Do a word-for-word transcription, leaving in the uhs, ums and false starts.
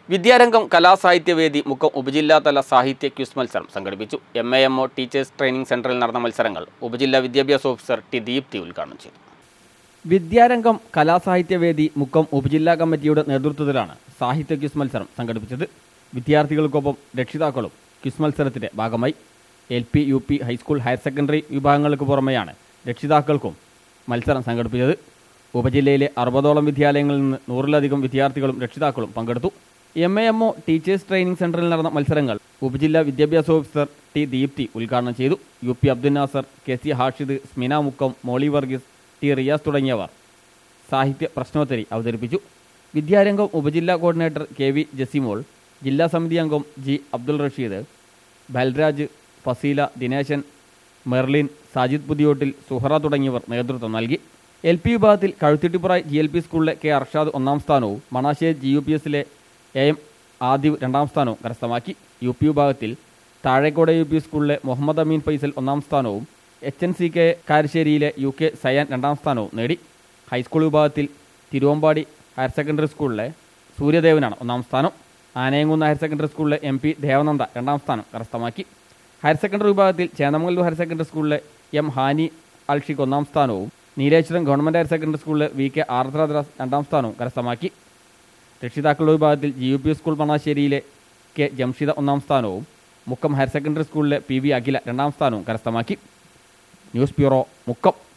വിദ്യാരംഗം കലാസാഹിത്യവേദി മുക്കം ഉപജില്ലാതല സാഹിത്യ ക്വിസ് മത്സരം സംഘടിപ്പിച്ചു. M A M O teachers training സെന്ററിൽ നടന്ന മത്സരങ്ങൾ ഉപജില്ലാ വിദ്യാഭ്യാസ ഓഫീസർ ടി ദീപ്തി ഉദ്ഘാടനം ചെയ്തു. വിദ്യാരംഗം കലാസാഹിത്യവേദി മുക്കം ഉപജില്ലാ കമ്മിറ്റിയുടെ നേതൃത്വത്തിലാണ് സാഹിത്യ ക്വിസ് മത്സരം സംഘടിപ്പിച്ചത്. വിദ്യാർത്ഥികൾക്കൊപ്പം രക്ഷിതാക്കളും ക്വിസ് മത്സരത്തിന്റെ ഭാഗമായി. L P, U P, high school, higher secondary വിഭാഗങ്ങൾക്ക് പുറമെയാണ് രക്ഷിതാക്കൾക്കും മത്സരം സംഘടിപ്പിച്ചത്. ഉപജില്ലയിലെ അറുപതോളം വിദ്യാലയങ്ങളിൽ നിന്ന് നൂറിലധികം വിദ്യാർത്ഥികളും രക്ഷിതാക്കളും പങ്കെടുത്തു. M A M O teachers training സെന്ററിൽ നടന്ന മത്സരങ്ങൾ ഉപജില്ലാ വിദ്യാഭ്യാസ ഓഫീസർ ടി ദീപ്തി ഉദ്ഘാടനം ചെയ്തു. U P Abdul Nasar, K C Hashid, Smina Mukkam, Moly Varghese, T Riyas തുടങ്ങിയവർ സാഹിത്യ പ്രശ്നോത്തരി അവതരിപ്പിച്ചു. വിദ്യാരംഗം ഉപജില്ലാ കോർഡിനേറ്റർ കെ വി ജസിമോൾ, ജില്ലാ സമിതി അംഗം ജി അബ്ദുൾ റഷീദ്, ബൽരാജ്, ഫസീല, ദിനേശൻ, മെർലിൻ, സാജിദ് പുതിയോട്ടിൽ, സുഹറ തുടങ്ങിയവർ നേതൃത്വം നൽകി. എൽ പി വിഭാഗത്തിൽ കഴുത്തിട്ടിപ്പുറായി ജി എൽ പി സ്കൂളിലെ കെ അർഷാദ് ഒന്നാം സ്ഥാനവും മണാശ്ശേരി ജി യു പി എസിലെ എ എം ആദിവ് രണ്ടാം സ്ഥാനവും കരസ്ഥമാക്കി. യു പി വിഭാഗത്തിൽ താഴേക്കോട് യു പി സ്കൂളിലെ മുഹമ്മദ് അമീൻ ഫൈസൽ ഒന്നാം സ്ഥാനവും എച്ച് എൻ സി കെ കാരശ്ശേരിയിലെ യു കെ സയാൻ രണ്ടാം സ്ഥാനവും നേടി. ഹൈസ്കൂൾ വിഭാഗത്തിൽ തിരുവമ്പാടി ഹയർ സെക്കൻഡറി സ്കൂളിലെ സൂര്യദേവനാണ് ഒന്നാം സ്ഥാനം. ആനയങ്കുന്ന് ഹയർ സെക്കൻഡറി സ്കൂളിലെ എം പി ദേവനന്ദ രണ്ടാം സ്ഥാനം കരസ്ഥമാക്കി. ഹയർ സെക്കൻഡറി വിഭാഗത്തിൽ ചേന്നമംഗലൂർ ഹയർ സെക്കൻഡറി സ്കൂളിലെ എം ഹാനി അൽഷിഖ് ഒന്നാം സ്ഥാനവും നീലേശ്വരം ഗവൺമെൻറ് ഹയർ സെക്കൻഡറി സ്കൂളിലെ വി കെ ആർദ്രദാസ് രണ്ടാം സ്ഥാനവും കരസ്ഥമാക്കി. രക്ഷിതാക്കളുടെ വിഭാഗത്തിൽ ജി യു പി സ്കൂൾ മണാശ്ശേരിയിലെ കെ ജംഷിദ ഒന്നാം സ്ഥാനവും മുക്കം ഹയർ സെക്കൻഡറി സ്കൂളിലെ പി വി അഖില രണ്ടാം സ്ഥാനവും കരസ്ഥമാക്കി. News bureau, Mukkam.